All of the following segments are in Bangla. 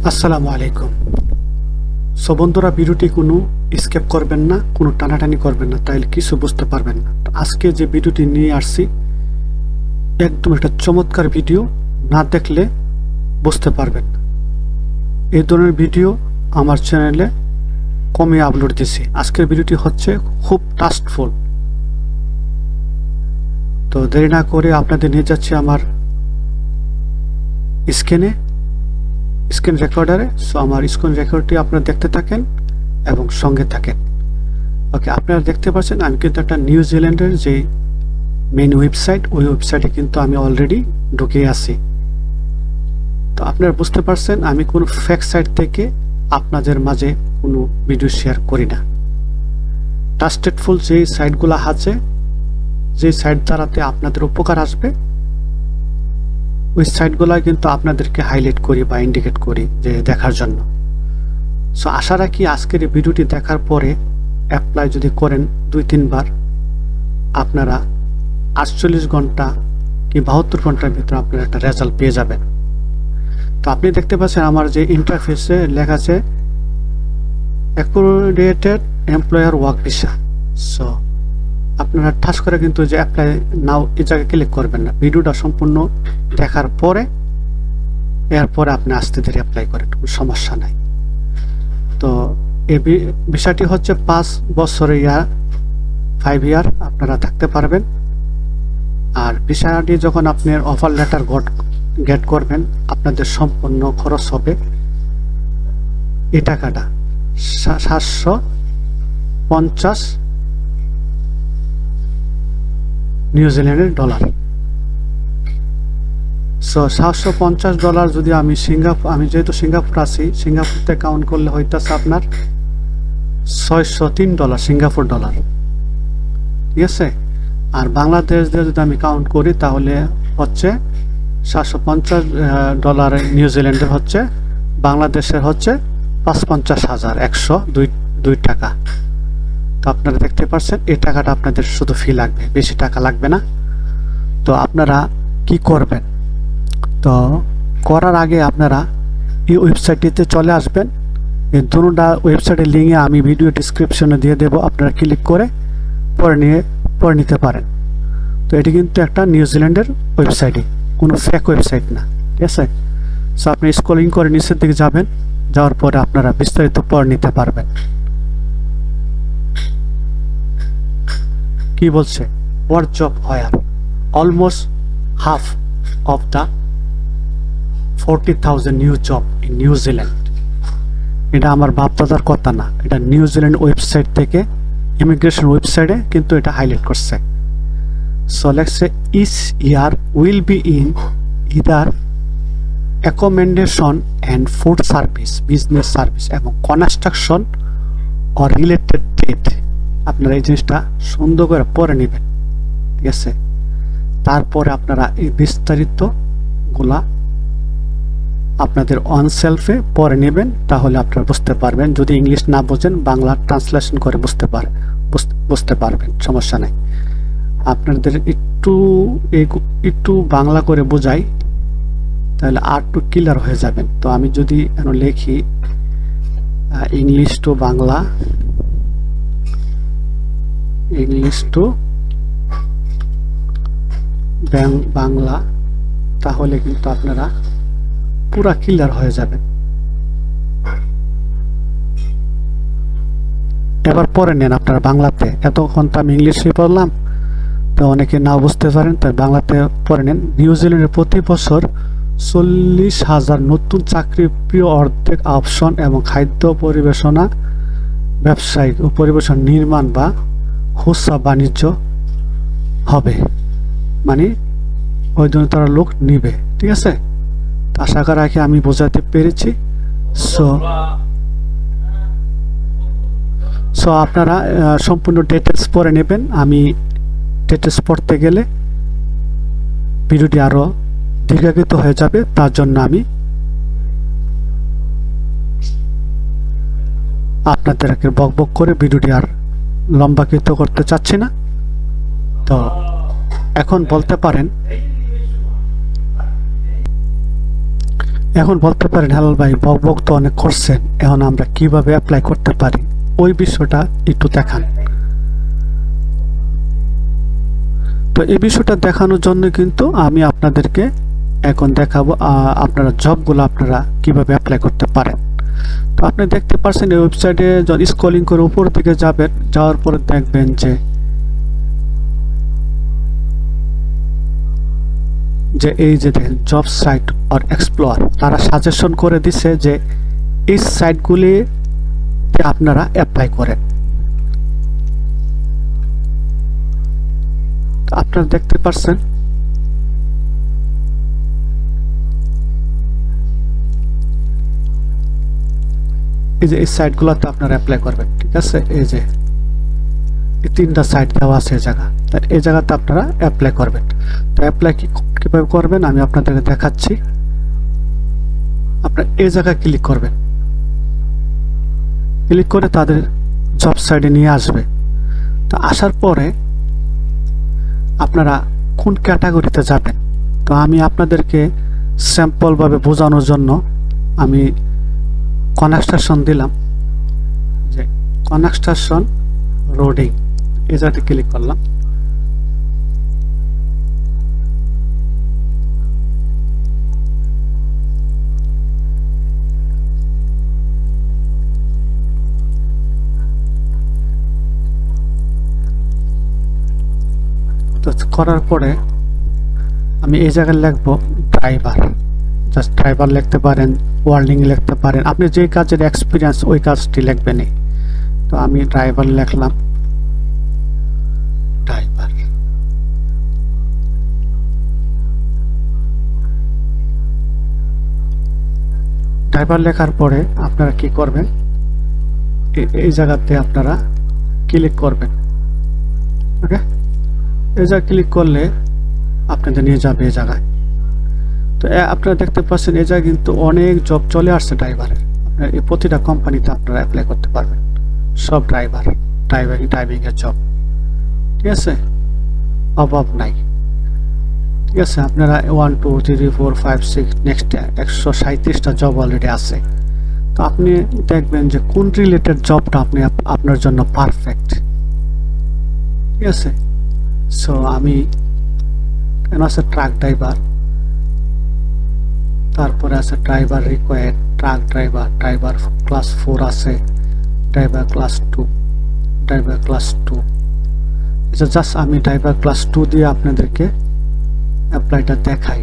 আসসালামু আলাইকুম। সো বন্ধুরা, ভিডিওটি কোনো স্কিপ করবেন না, কোনো টানাটানি করবেন না, তাইলে কিছু বুঝতে পারবেন না। আজকে যে ভিডিওটি নিয়ে আসছি একদম একটা চমৎকার ভিডিও, না দেখলে বুঝতে পারবেন না। এই ধরনের ভিডিও আমার চ্যানেলে কমে আপলোড দিছি। আজকের ভিডিওটি হচ্ছে খুব টাস্টফুল। তো দেরি না করে আপনাদের নিয়ে যাচ্ছি আমার স্ক্রিন রেকর্ডারে। সো আমার স্ক্রিন রেকর্ডটি আপনারা দেখতে থাকেন এবং সঙ্গে থাকেন। ওকে, আপনারা দেখতে পাচ্ছেন আমি কিন্তু একটা নিউজিল্যান্ডের যে মেইন ওয়েবসাইট, ওই ওয়েবসাইটে কিন্তু আমি অলরেডি ঢুকে আছি। তো আপনারা বুঝতে পারছেন আমি কোনো ফেক সাইট থেকে আপনাদের মাঝে কোনো ভিডিও শেয়ার করি না। ট্রাস্টেডফুল যে সাইটগুলো আছে, যে সাইট দ্বারাতে আপনাদের উপকার আসবে, ওই সাইটগুলো কিন্তু আপনাদেরকে হাইলাইট করি বা ইন্ডিকেট করি যে দেখার জন্য। সো আশা রাখি আজকের এই ভিডিওটি দেখার পরে অ্যাপ্লাই যদি করেন 2-3 বার, আপনারা 48 ঘন্টা কি 72 ঘন্টার ভিতরে আপনারা একটা রেজাল্ট পেয়ে যাবেন। তো আপনি দেখতে পাচ্ছেন আমার যে ইন্টারফেসে লেখা আছে accommodated employer work visa. So আপনারা ঠাস করে কিন্তু যে অ্যাপ্লাই নাও এই জায়গায় ক্লিক করবেন না। ভিডিওটা সম্পূর্ণ দেখার পরে এরপরে আপনি আস্তে ধীরে অ্যাপ্লাই করেন, কোনো সমস্যা নাই। তো এই বিষয়টি হচ্ছে 5 বছরের 5 ইয়ার আপনারা থাকতে পারবেন। আর ভিসাটি যখন আপনার অফার লেটার গেট করবেন, আপনাদের সম্পূর্ণ খরচ হবে এই টাকাটা 750 নিউজিল্যান্ডের ডলার। সো $750 যদি আমি আমি যেহেতু সিঙ্গাপুর আছি, সিঙ্গাপুরতে কাউন্ট করলে হইতেছে আপনার $603 সিঙ্গাপুর ডলার, ঠিক আছে। আর বাংলাদেশ দিয়ে যদি আমি কাউন্ট করি তাহলে হচ্ছে $750 নিউজিল্যান্ডের হচ্ছে, বাংলাদেশের হচ্ছে 55,102 টাকা। তো আপনারা দেখতে পাচ্ছেন এই টাকাটা আপনাদের শুধু ফি লাগবে, বেশি টাকা লাগবে না। তো আপনারা কি করবেন, তো করার আগে আপনারা এই ওয়েবসাইটটিতে চলে আসবেন। এই দুটোটা ওয়েবসাইটের লিঙ্কে আমি ভিডিও ডিসক্রিপশনে দিয়ে দেব, আপনারা ক্লিক করে পড়ে নিতে পারেন। তো এটি কিন্তু একটা নিউজিল্যান্ডের ওয়েবসাইটই, কোনো ফেক ওয়েবসাইট না, ঠিক আছে। সো আপনি স্ক্রলিং করে নিচের দিকে যাবেন, যাওয়ার পরে আপনারা বিস্তারিত পড়ে নিতে পারবেন। কি বলছে, work job hire almost half of the 40,000 new job in New Zealand. এটা আমার বাপদাদার কথা না, এটা নিউজিল্যান্ড ওয়েবসাইট থেকে, ইমিগ্রেশন ওয়েবসাইটে কিন্তু এটা হাইলাইট করছে। So let's each year will be in either accommodation and food service, business service এবং কনস্ট্রাকশন অর রিলেটেড ট্রেড। আপনারা এই জিনিসটা সুন্দর করে পড়ে নেবেন, ঠিক আছে। তারপরে আপনারা এই বিস্তারিতগুলা আপনাদের অন সেলফে পড়ে নেবেন, তাহলে আপনারা বুঝতে পারবেন। যদি ইংলিশ না বোঝেন বাংলা ট্রান্সলেশন করে বুঝতে পারবেন, সমস্যা নেই। আপনাদের একটু বাংলা করে বোঝাই তাহলে আর একটু ক্লিয়ার হয়ে যাবেন। তো আমি যদি লিখি English to Bangla, English to Bangla, তাহলে কিন্তু আপনারা পুরা ক্লিয়ার হয়ে যাবেন। এবার পরে নেন আপনারা বাংলাতে, এতক্ষণ তো আমি ইংলিশে পড়লাম, তো অনেকে নাও বুঝতে পারেন, তাই বাংলাতে পড়ে নেন। নিউজিল্যান্ডের প্রতি বছর 40,000 নতুন চাকরি, প্রিয় অর্ধেক অপশন এবং খাদ্য পরিবেশনা, ব্যবসায়িক ও পরিবেশন নির্মাণ বা খুচরা বাণিজ্য হবে, মানে ওই জন্য তারা লোক নিবে, ঠিক আছে। আশা রাখি আমি বোঝাতে পেরেছি। সো আপনারা সম্পূর্ণ ডিটেলস পড়ে নেবেন। আমি ডিটেলস পড়তে গেলে ভিডিওটি আরো দীর্ঘায়িত হয়ে যাবে, তার জন্য আমি আপনাদেরকে বকবক করে ভিডিওটি আর লম্বায়িত করতে চাচ্ছি না। তো এখন বলতে পারেন এখন বলতে পারেন হেলাল ভাই বক বক তো অনেক করছেন, এখন আমরা কিভাবে অ্যাপ্লাই করতে পারি ওই বিষয়টা একটু দেখান। তো এই বিষয়টা দেখানোর জন্য কিন্তু আমি আপনাদেরকে এখন দেখাবো আপনারা জবগুলো আপনারা কিভাবে অ্যাপ্লাই করতে পারেন। তো আপনি দেখতে পাচ্ছেন এই ওয়েবসাইটে যখন স্ক্রলিং করে উপর দিকে যাবেন, যাওয়ার পরে দেখবেন যে এই যে দেখেন জব সাইট অর এক্সপ্লোর, তারা সাজেশন করে দিছে যে এই সাইটগুলিতে আপনারা অ্যাপ্লাই করেন। আপনারা দেখতে পাচ্ছেন এই যে এই সাইটগুলোতে আপনারা অ্যাপ্লাই করবেন, ঠিক আছে। এই যে এই তিনটা সাইট দেওয়া আছে জায়গা, এই জায়গাতে আপনারা অ্যাপ্লাই করবেন। তো অ্যাপ্লাই কিভাবে করবেন আমি আপনাদেরকে দেখাচ্ছি। আপনারা এই জায়গায় ক্লিক করবেন, ক্লিক করে তাদের জব সাইটে নিয়ে আসবে। তো আসার পরে আপনারা কোন ক্যাটাগরিতে যাবেন, তো আমি আপনাদেরকে স্যাম্পলভাবে বোঝানোর জন্য আমি কনস্ট্রাকশন দিলাম, যে কনস্ট্রাকশন রোডিং, এই জায়গাতে ক্লিক করলাম। তো করার পরে আমি এই জায়গায় লিখব ড্রাইভার, জাস্ট ড্রাইভার লিখতে পারেন, ওয়েল্ডিং লিখতে পারেন, আপনি যে কাজের এক্সপিরিয়েন্স ওই কাজটি লিখবেন। তো আমি ড্রাইভার লিখলাম, ড্রাইভার। ড্রাইভার লেখার পরে আপনারা কি করবেন, এই জায়গাতে আপনারা ক্লিক করবেন। ওকে, এই জায়গায় ক্লিক করলে আপনাদের নিয়ে যাবে এই জায়গায়। তো আপনারা দেখতে পাচ্ছেন এই জায়গায় কিন্তু অনেক জব চলে আসছে ড্রাইভারের। আপনার এই প্রতিটা কোম্পানিতে আপনারা অ্যাপ্লাই করতে পারবেন, সব ড্রাইভিংয়ের জব, ঠিক আছে, অভাব নাই। ঠিক আছে, আপনারা 1 2 3 4 5 6 নেক্সট 137টা জব অলরেডি আছে। তো আপনি দেখবেন যে কোন রিলেটেড জবটা আপনার জন্য পারফেক্ট, ঠিক আছে। সো আমি কেন আছে ট্রাক ড্রাইভার, তারপরে আছে driver required, truck driver, driver class 4 আছে, ড্রাইভার ক্লাস 2, ড্রাইভার ক্লাস 2। এটা জাস্ট আমি ড্রাইভার ক্লাস 2 দিয়ে আপনাদেরকে অ্যাপ্লাইটা দেখাই।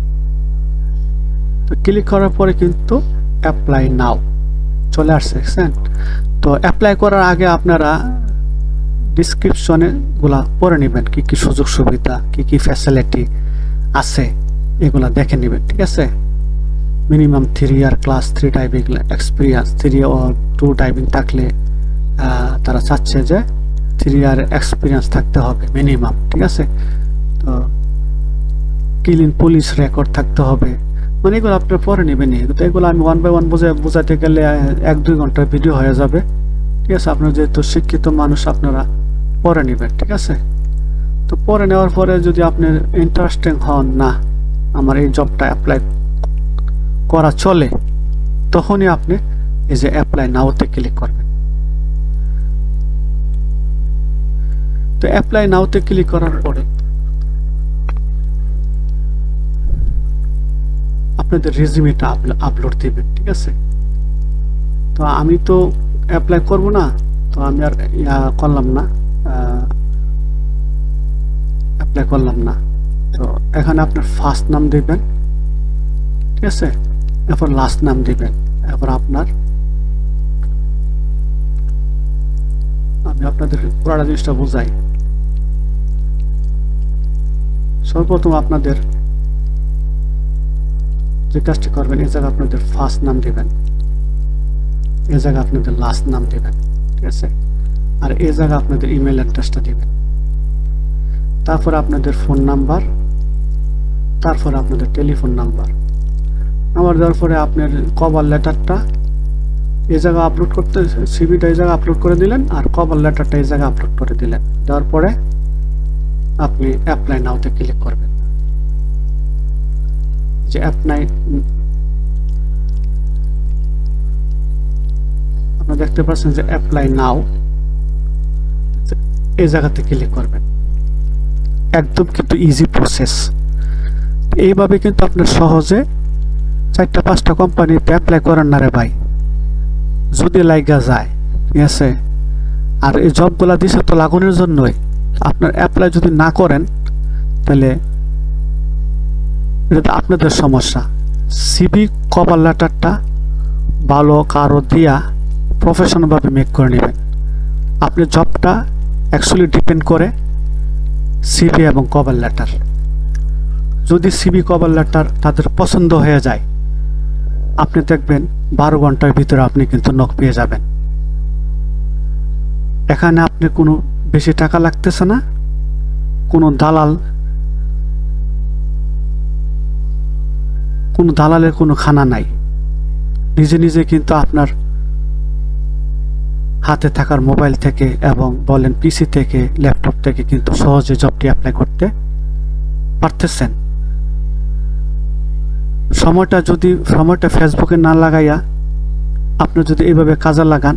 তো ক্লিক করার পরে কিন্তু অ্যাপ্লাই নাও চলে আসছে, দেখছেন। তো অ্যাপ্লাই করার আগে আপনারা ডিসক্রিপশনে গুলা পড়ে নেবেন, কি কি সুযোগ সুবিধা, কি কি ফ্যাসিলিটি আছে এগুলা দেখে নেবেন, ঠিক আছে। Minimum 3 year class 3 driving experience, 3 or 2 driving থাকলে তারা চাচ্ছে যে 3 ইয়ার এক্সপিরিয়েন্স থাকতে হবে মিনিমাম, ঠিক আছে। তো ক্লিন পুলিশ রেকর্ড থাকতে হবে, মানে এগুলো আপনারা পরে নেবেন। তো এগুলো আমি 1 by 1 বোঝাতে গেলে 1-2 ঘন্টার ভিডিও হয়ে যাবে, ঠিক আছে। আপনারা যেহেতু শিক্ষিত মানুষ আপনারা পরে নেবেন, ঠিক আছে। তো পরে নেওয়ার পরে যদি আপনি ইন্টারেস্টিং হন, না আমার এই জবটা অ্যাপ্লাই করা চলে, তখনই আপনি এই যে অ্যাপ্লাই নাওতে ক্লিক করবেন। তো অ্যাপ্লাই নাওতে ক্লিক করার পরে আপনাদের রেজিউমেটা আপলোড দিবেন, ঠিক আছে। তো আমি তো অ্যাপ্লাই করব না, তো আমি আর করলাম না, অ্যাপ্লাই করলাম না। তো এখানে আপনার ফার্স্ট নাম দিবেন, ঠিক আছে, এরপর লাস্ট নাম দিবেন, এরপর আপনার, আমি আপনাদের পুরোটা জিনিসটা বোঝাই। সর্বপ্রথম আপনাদের যে কাজটি করবেন, এই জায়গায় আপনাদের ফার্স্ট নাম দিবেন, এই জায়গায় আপনাদের লাস্ট নাম দিবেন, ঠিক আছে। আর এই জায়গায় আপনাদের ইমেল অ্যাড্রেসটা দিবেন, তারপর আপনাদের ফোন নাম্বার, তারপর আপনাদের টেলিফোন নাম্বার দেওয়ার পরে আপনার কভার লেটারটা এই জায়গায় আপলোড করতে, সিভিটা এই জায়গায় আপলোড করে দিলেন, আর কভার লেটারটা এই জায়গায় আপলোড করে দিলেন। দেওয়ার পরে আপনি অ্যাপ্লাই নাওতে ক্লিক করবেন। যে আপনারা দেখতে পাচ্ছেন যে অ্যাপ্লাই নাও, এই জায়গাতে ক্লিক করবেন। একদম কিন্তু ইজি প্রসেস। এইভাবে কিন্তু আপনার সহজে 4-5টা কোম্পানিতে অ্যাপ্লাই করেন না রে ভাই, যদি লাইগা যায়, ঠিক আছে। আর এই জবগুলা দিছে তো লাগানোর জন্যই। আপনার অ্যাপ্লাই যদি না করেন তাহলে এটা আপনাদের সমস্যা। সিভি কভার লেটারটা ভালো কারো দিয়া প্রফেশনালভাবে মেক করে নেবেন। আপনি জবটা অ্যাকচুয়ালি ডিপেন্ড করে সিভি এবং কভার লেটার। যদি সিভি কভার লেটার তাদের পছন্দ হয়ে যায়, আপনি দেখবেন 12 ঘন্টার ভিতরে আপনি কিন্তু নক পেয়ে যাবেন। এখানে আপনি কোনো বেশি টাকা লাগতেছে না, কোনো দালালের কোনো খানা নাই। নিজে নিজে কিন্তু আপনার হাতে থাকার মোবাইল থেকে এবং বলেন পিসি থেকে, ল্যাপটপ থেকে কিন্তু সহজে জবটি অ্যাপ্লাই করতে পারতেছেন। সময়টা ফেসবুকে না লাগাইয়া আপনি যদি এইভাবে কাজে লাগান,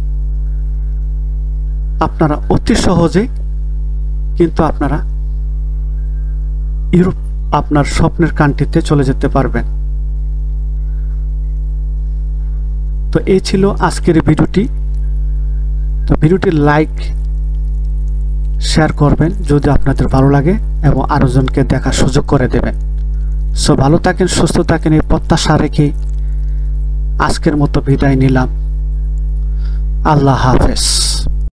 আপনারা অতি সহজেই কিন্তু আপনারা ইউরোপ, আপনার স্বপ্নের কান্ট্রিতে চলে যেতে পারবেন। তো এই ছিল আজকের ভিডিওটি। তো ভিডিওটি লাইক শেয়ার করবেন যদি আপনাদের ভালো লাগে, এবং আরো জনকে দেখার সুযোগ করে দেবেন। সো ভালো থাকেন, সুস্থ থাকেন, এই প্রত্যাশা রেখে আজকের মতো বিদায় নিলাম। আল্লাহ হাফেজ।